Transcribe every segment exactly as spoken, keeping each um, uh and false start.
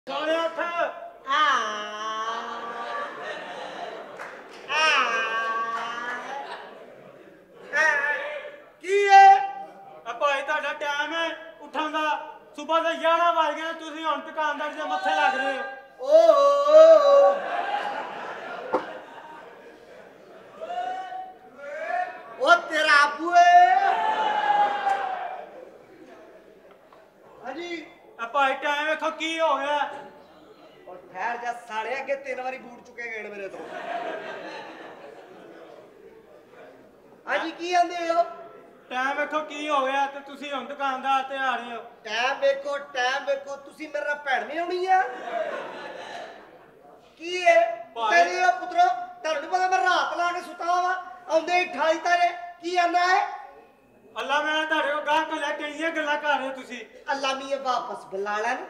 सोने उठ आ की है भाई तुहाडा टाइम है उठन दा सुबह दे ग्यारह बज गए तुसीं हुण दुकानदार दे मत्थे लग रहे हो ओ ओ तेरा आबू हाजी भाई टाइम वेखो की हो गया और ठहर जा साले अगे तीन बारी बूट चुके गए मेरे तो हाजी की आंदे हो टाइम वेखो की हो गया ते तुसी हुण दुकानदार ते आ रहे हो टाइम वेखो टाइम वेखो तुसी मेरे नाल भैन नहीं आउणी आ की है तेरी पुत्रो तुहानू नहीं पता मैं रात ला के सुता वा आउंदे ही ठाई तारे की आंदा है अल्लाह मैं तुहाडे को गाह कल्या किहड़ियां गल्लां कर रहे हो तुसी अल्लाह मियां वापस बुला लैन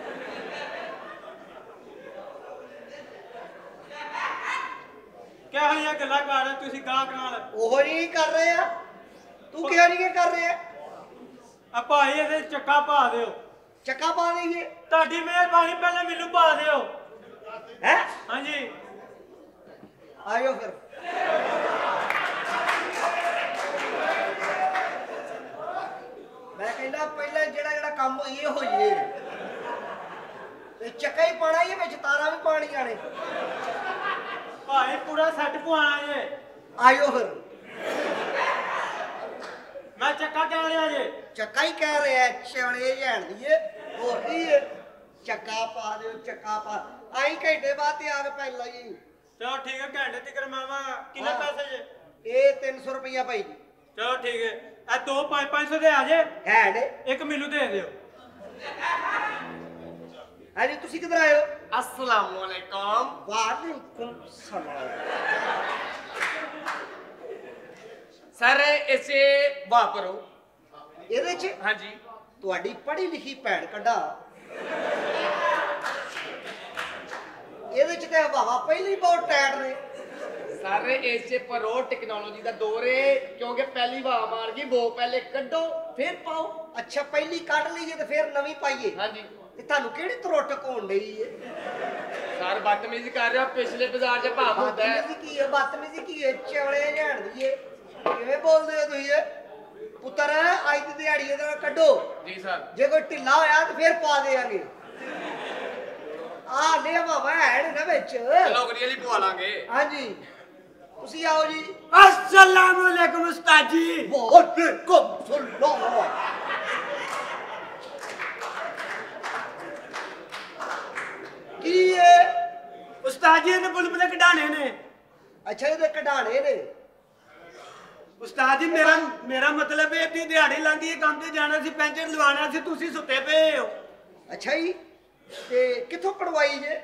क्या है गल्लां कर रहे तुसी गाहक नाल ओहो नहीं कर रहे आ तू क्या नहीं कर रहे आ भाई इहदे चक्का पा दिओ चक्का पा देंगे तुहाडी मेहरबानी पहले मैनू पा दिओ हैं हां जी आयो फिर मैं कहना पहले जेड़ा जेड़ा काम ये होइए ते चक्का ही पाना ही विच तारा भी पानी आने भाई पूरा सेट पवाना जे आयो फिर मैं चक्का कह रहा जे चक्का ही कह रहे हैं चवड़े जान दिए और की है चक्का पा दो चक्का पा आई घंटे बाद ही आ के पहला जी चलो ठीक है घंटे तक मावा कितने पैसे जे ये तीन सौ रुपया भाई जी चलो ठीक है ए दो पाँच पाँच सौ दे आ जे है ने एक मैनू दे दियो हाँ जी तुसी किधर आए हो अस्सलाम वालेकुम वालेकुम सलाम सर इसे वापरो ਇਹਦੇ ਚ ਹਾਂਜੀ ਤੁਹਾਡੀ ਪੜ੍ਹੀ ਲਿਖੀ ਭੈਣ ਕੱਢਾ ਇਹਦੇ ਚ ਤੇ ਹਵਾਵਾਂ ਪਹਿਲਾਂ ਹੀ ਬਹੁਤ ਟਾਈਟ ਨੇ सर इसे परो टेक्नोलॉजी का दौर है क्योंकि पहली हवा मार गई वो पहले कड्डो फिर पाओ अच्छा पहली काट लीजिए तो फिर नवी पाइए हाँ जी ते थानू केड़ी त्रोटक होण ढई है सर बदतमीजी कर रहे हो पिछले बाजार च भाव होता है बदतमीजी की है बदतमीजी की है चवड़े जान दिए किवें बोलदे हो तुसीं पुत्र अज दी दिहाड़ी इहदा कड्डो जी सर जे कोई ढिला होया तो फिर पा देंगे आ ले हवा है ना विच चलो करिए पवा लांगे हां जी तुसी आओ जी अस्सलाम वालेकुम उस्ताद जी वालेकुम सलाम की है उस्ताद जी ने बुलबुले कढाने ने अच्छा ये कढाने ने उस्ताद जी मेरा मेरा मतलब है इतनी दिहाड़ी लंघी है काम ते जाना सी पेंचर लवाना सी तुसी सुते पे हो अच्छा जी ते किथों पढ़वाई जे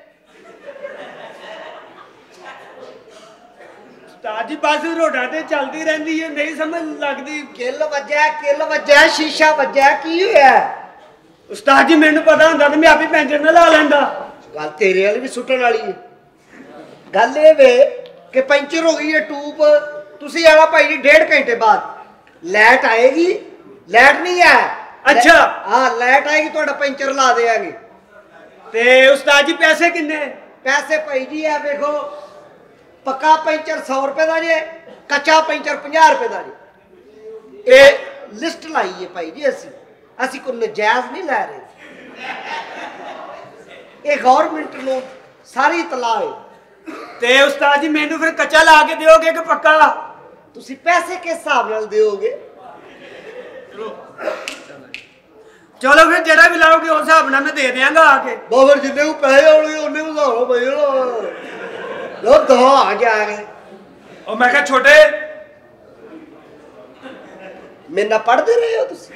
उस्ताद जी बस रोडा ते चलती रहंदी है नहीं समझ लगदी किल वज्जा किल वज्जा शीशा वज्जा की होया उस्ताद जी मैनू पता हुंदा ते मैं आपे पेंचर ना ला लैंदा गल तेरे वाली भी सुटण वाली है गल ये वे कि पंचर हो गई है ट्यूब तुसी आना भाई जी डेढ़ घंटे बाद लाइट आएगी लाइट नहीं है अच्छा हाँ लाइट आएगी तुहाडा पंचर ला देंगे ते उस्ताद जी पैसे किन्ने पैसे भाई जी है देखो पक्का पंचर सौ रुपए का जे कच्चा पंचर पचास रुपए का जे ए लिस्ट लाई है भाई जी असी असी कोई नजायज नहीं लै रहे ये गवर्नमेंट नो सारी इतला है ते उस्ताद जी मैनू फिर कच्चा ला के दोगे कि पक्का तुसी पैसे के हिसाब नाल दोगे चलो फिर जेड़ा भी लाओगे उस हिसाब नाल मैं दे देंगा आके बाबर जिन्ने को पैसे आउणगे उन्ने को लाओ भाई लो दो आ गया और मैं क्या छोटे मेरे पढ़ते रहे हो तुसी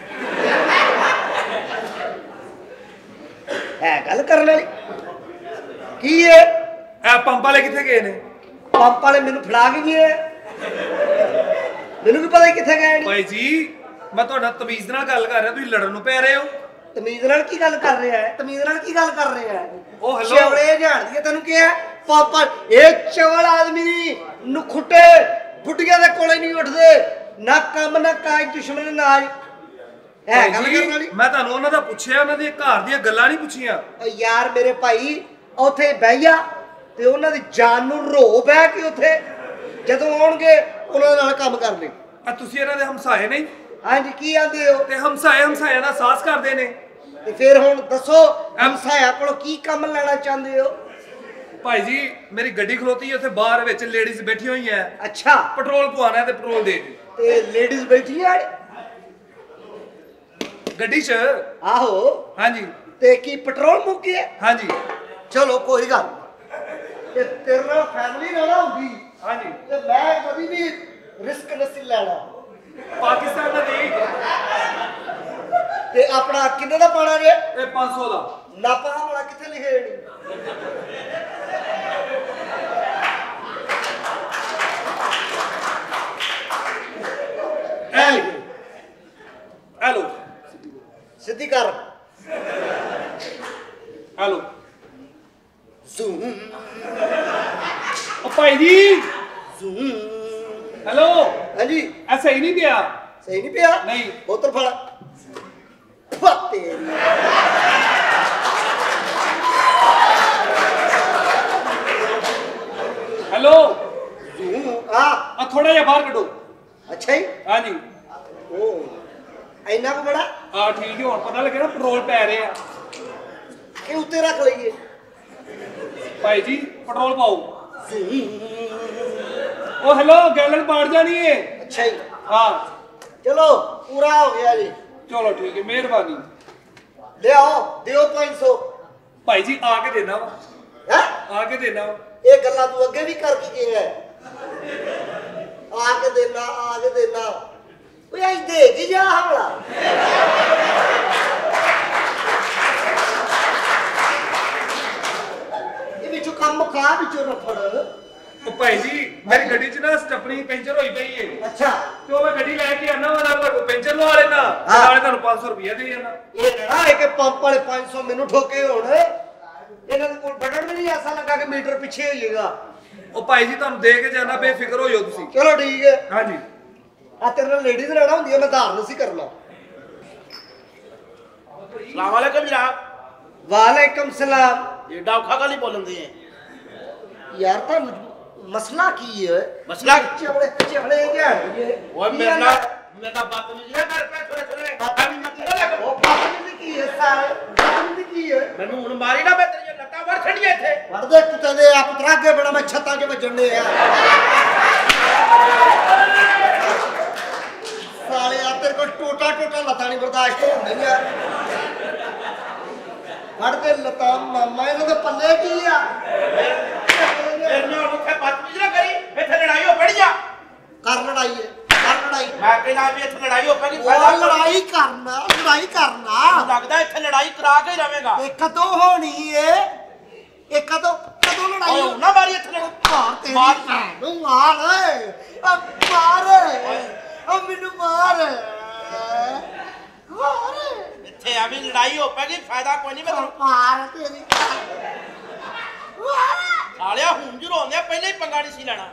है गल करने वाली की है ए पंप वाले किथे गए ने पंप वाले मेनू फड़ा के गए मेनू भी पता किथे गए भाई जी मैं ਤੁਹਾਡਾ ਤਮੀਜ਼ ਨਾਲ ਗੱਲ ਕਰ ਰਿਹਾ ਤੁਸੀਂ ਲੜਨ ਨੂੰ ਪੈ ਰਹੇ ਹੋ ਤਮੀਜ਼ ਨਾਲ ਕੀ ਗੱਲ ਕਰ ਰਿਹਾ ਹੈ ਤਮੀਜ਼ ਨਾਲ ਕੀ ਗੱਲ ਕਰ ਰਿਹਾ ਹੈ ਉਹ ਹੈਲੋ ਚਵੜੇ ਝਾੜਦੀ ਤੈਨੂੰ ਕੀ ਹੈ ਪਾਪਾ ਇਹ ਚਵਲ ਆਦਮੀ ਨੁਖੁੱਟੇ ਬੁੱਢੀਆਂ ਦੇ ਕੋਲੇ ਨਹੀਂ ਉੱਠਦੇ ਨਾ ਕੰਮ ਨਾ ਕਾਜ ਦੁਸ਼ਮਣ ਨਾਜ ਹੈ ਗੱਲ ਕਰਨ ਵਾਲੀ। ਮੈਂ ਤੁਹਾਨੂੰ ਉਹਨਾਂ ਦਾ ਪੁੱਛਿਆ, ਉਹਨਾਂ ਦੇ ਘਰ ਦੀਆਂ ਗੱਲਾਂ ਨਹੀਂ ਪੁੱਛੀਆਂ। ਓ ਯਾਰ ਮੇਰੇ ਭਾਈ ਉੱਥੇ ਬਹਿ ਜਾ ਤੇ ਉਹਨਾਂ ਦੀ ਜਾਨ ਨੂੰ ਰੋ ਬਹਿ ਕੇ ਉੱਥੇ ਜਦੋਂ ਆਉਣਗੇ ਉਹਨਾਂ ਨਾਲ ਕੰਮ ਕਰ ਲਈ। ਆ ਤੁਸੀਂ ਇਹਨਾਂ ਦੇ ਹਮਸਾਏ ਨਹੀਂ? ਹਾਂਜੀ ਕੀ ਆਂਦੇ ਹੋ? ਤੇ ਹਮਸਾਏ ਹਮਸਾਇਆ ਦਾ ਸਾਥ ਕਰਦੇ ਨੇ। ਤੇ ਫਿਰ ਹੁਣ ਦੱਸੋ ਹਮਸਾਇਆ ਕੋਲੋਂ ਕੀ ਕੰਮ ਲੈਣਾ ਚਾਹੁੰਦੇ ਹੋ? ਭਾਈ ਜੀ ਮੇਰੀ ਗੱਡੀ ਖਲੋਤੀ ਹੈ ਉੱਥੇ ਬਾਹਰ ਵਿੱਚ ਲੇਡੀਜ਼ ਬੈਠੀ ਹੋਈ ਐ। ਅੱਛਾ ਪੈਟਰੋਲ ਪਵਾਉਣਾ ਤੇ ਪੈਟਰੋਲ ਦੇ ਦਿਓ। ਤੇ ਲੇਡੀਜ਼ ਬੈਠੀ ਆ ਗੱਡੀ 'ਚ? ਆਹੋ ਹਾਂਜੀ। ਤੇ ਕੀ ਪੈਟਰੋਲ ਮੁੱਕ ਗਿਆ? ਹਾਂਜੀ। ਚਲੋ ਕੋਈ ਗੱਲ ਤੇ ਤੇਰੇ ਨਾਲ ਫੈਮਿਲੀ ਨਾ ਨਾ ਹੁੰਦੀ। ਹਾਂਜੀ। ਤੇ ਮੈਂ ਕਦੀ ਵੀ ਰਿਸਕ ਨਹੀਂ ਲੈਣਾ। ਪਾਕਿਸਤਾਨ ਦਾ ਨਹੀਂ ਤੇ ਆਪਣਾ ਕਿੰਨੇ ਦਾ ਪਾਣਾ ਜੇ? ਇਹ ਪੰਜ ਸੌ ਦਾ। ਨਾਪਾ ਵਾਲਾ ਕਿੱਥੇ ਲਿਖੇ ਨਹੀਂ? ਐ ਹੈਲੋ ਸਿੱਧੀ ਕਰ। ਹੈਲੋ ਜ਼ੂਮ ਉਹ ਭਾਈ ਜੀ ਜ਼ੂਮ। ਹੈਲੋ ਹਾਂਜੀ ਐ ਸਹੀ ਨਹੀਂ ਪਿਆ। ਸਹੀ ਨਹੀਂ ਪਿਆ? ਨਹੀਂ। ਬੋਤਲ ਫੜ ਫੱਤੇ। ਹੈਲੋ ਜ਼ੂਮ ਆ ਆ ਥੋੜਾ ਜਿਹਾ ਬਾਹਰ ਕੱਢੋ। ਅੱਛਾ ਹੀ। ਹਾਂਜੀ। ਉਹ ਇੰਨਾ ਕੁ ਬੜਾ ਆ ਠੀਕ ਹੈ ਹੁਣ ਪਤਾ ਲੱਗਿਆ ਨਾ ਪੈਟਰੋਲ ਪੈ ਰਹੇ ਆ। ਇਹ ਉੱਤੇ ਰੱਖ ਲਈਏ ਭਾਈ ਜੀ ਪੈਟਰੋਲ ਪਾਓ। ਜ਼ੂਮ। ਉਹ ਹੈਲੋ ਗੈਲਨ ਪਾੜ ਜਾਣੀ ਏ। ਅੱਛਾ ਹੀ। ਹਾਂ ਚਲੋ ਪੂਰਾ ਹੋ ਗਿਆ ਜੀ। ਚਲੋ ਠੀਕ ਹੈ ਮਿਹਰਬਾਨੀ। ਲਿਆਓ ਦਿਓ ਪੰਜ ਸੌ। ਭਾਈ ਜੀ ਆ ਕੇ ਦੇਣਾ ਵਾ। ਹੈ ਆ ਕੇ ਦੇਣਾ ਵਾ। ਇਹ ਗੱਲਾਂ ਤੂੰ ਅੱਗੇ ਵੀ ਕਰ ਕੇ ਗਿਆ ਆ ਕੇ ਦੇਣਾ ਆ ਕੇ ਦੇਣਾ। ਓਏ ਅੱਜ ਦੇ ਕੇ ਜਾ ਹਮਲਾ। ਇਹ ਵਿੱਚੋਂ ਕੰਮ ਮੁਕਾ ਵਿੱਚੋਂ ਨਾ ਫੜ। ਉਹ ਭਾਈ ਜੀ ਮੇਰੀ ਗੱਡੀ 'ਚ ਨਾ ਸਟੱਪਣੀ ਪੈਂਚਰ ਹੋਈ ਪਈ ਏ। ਅੱਛਾ ਤੇ ਉਹ ਮੈਂ ਗੱਡੀ ਲੈ ਕੇ ਆਣਾ ਵਾ ਨਾਲ ਤੁਹਾਡੇ ਕੋਲ ਪੈਂਚਰ ਲਵਾ ਲੈਣਾ ਨਾਲੇ ਤੁਹਾਨੂੰ ਪੰਜ ਸੌ ਰੁਪਇਆ ਦੇ ਜਾਣਾ। ਇਹ ਨਾ ਇਹ ਕਿ ਪੰਪ ਵਾਲੇ ਪੰਜ ਸੌ ਮੈਨੂੰ ਠੋਕੇ ਹੋਣ। ਇਹਨਾਂ ਦੇ ਕੋਲ ਬਟਨ ਵੀ ਨਹੀਂ ਐਸਾ ਲੱਗਾ ਕਿ ਮੀਟਰ ਪਿੱਛੇ ਹੋਈਏਗਾ। ਉਹ ਭਾਈ ਜੀ ਤੁਹਾਨੂੰ ਦੇ ਕੇ ਜਾਣਾ ਬੇਫਿਕਰ ਹੋ ਜਾਓ ਤੁਸੀਂ। ਚਲੋ ਠੀਕ ਹੈ। ਹਾਂਜੀ। ਆ ਤੇਰੇ ਨਾਲ ਲੇਡੀਜ਼ ਰਹਿਣਾ ਹੁੰਦੀ ਹੈ ਮੈਂ ਧਾਰ ਨਹੀਂ ਸੀ ਕਰਨਾ। सलाम वालेकुम जनाब। वालेकुम सलाम। ये डाउखा का नहीं बोलते हैं यार तो मसला की है? मसला चवड़े चवड़े क्या है? वो मेरा मेरा बात नहीं है घर पे थोड़े थोड़े अभी मत लगा वो बदतमीजी की है सारे बदतमीजी की है। मैंने उन मारी ना मैं तेरी लट्टा मार छड़िए थे वड़ दे तू तेरे आप तरा के बड़ा मैं छत्ता के बजने यार साले यार तेरे को टोटा टोटा लता नहीं बर्दाश्त हो नहीं यार। वड़ दे लता मामा इन्हों दे पल्ले की है मेरे नाल उठे बदतमीजी ना करी इथे लड़ाई हो पड़ी जा। कर लड़ाई है कर लड़ाई। मैं कहना भी इथे लड़ाई हो पेगी वो लड़ाई करना लड़ाई करना लगदा इथे लड़ाई करा के ही रवेगा। ये कदों होनी है? ये कदों कदों लड़ाई ओए ना मारी इथे मार तेरी मार भैन मार अब मार अब मैनू मार मार इथे अभी लड़ाई हो पेगी फायदा कोई नहीं। मैं मार तेरी मार सालिया हुन जरूर होंदे पहले ही पंगा नहीं सी लेना।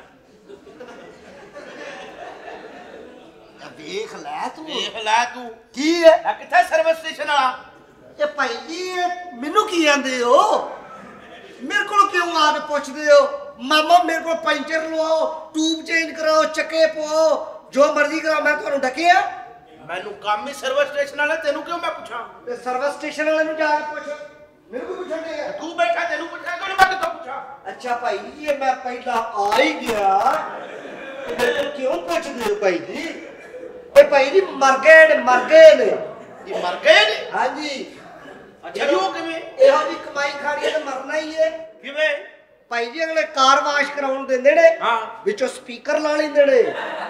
देख ले तू देख ले तू की है आ किथे सर्विस स्टेशन वाला ये भाई जी मैनू की आंदे हो? मेरे को क्यों आके पूछते हो? मामा मेरे को पंचर लवाओ ट्यूब चेंज कराओ चक्के पवाओ जो मर्जी कराओ मैं ਤੁਹਾਨੂੰ ਡਕਿਆ। मैनू काम ही सर्विस स्टेशन वाला तेनू क्यों मैं पूछा? ਤੇ ਸਰਵਿਸ ਸਟੇਸ਼ਨ ਵਾਲੇ ਨੂੰ ਜਾ ਕੇ ਪੁੱਛ ਮੈਨੂੰ ਕੋਈ ਪੁੱਛਣ ਦੇ। तू बैठा तेनू पूछा क्यों मैं किथों पूछा? अच्छा भाई जी ये मैं पहला आ ही गया तो मेरे को क्यों पूछते हो भाई जी? ये भाई जी मर गए ने मर गए ने। ये मर गए ने? हाँ जी। अच्छा क्यों किवें? ਇਹੋ ਜੀ ਕਮਾਈ ਖਾਣੀ ਹੈ ਤੇ ਮਰਨਾ ਹੀ ਹੈ। किवें? ਭਾਈ ਜੀ ਅਗਲੇ ਕਾਰ ਵਾਸ਼ ਕਰਾਉਣ ਦਿੰਦੇ ਨੇ हाँ ਵਿੱਚੋਂ ਸਪੀਕਰ ਲਾ ਲੈਂਦੇ ਨੇ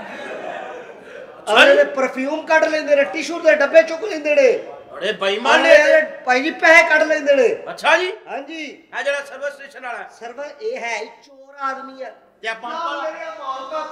ਅਗਲੇ ਨੇ ਪਰਫਿਊਮ ਕੱਢ ਲੈਂਦੇ ਨੇ ਟਿਸ਼ੂ ਦੇ ਡੱਬੇ ਚੁੱਕ ਲੈਂਦੇ ਨੇ बड़े बेईमान ने। ਅਗਲੇ ਭਾਈ ਜੀ ਪੈਸੇ ਕੱਢ ਲੈਂਦੇ ਨੇ। अच्छा जी ਹਾਂਜੀ आ जरा सर्विस स्टेशन वाला ਸਰਵ ਇਹ ਹੈ ਹੀ ਚੋਰ ਆਦਮੀ ਹੈ। ते अपन ਨਾ ਮੇਰੇ ਮਾਲਕਾ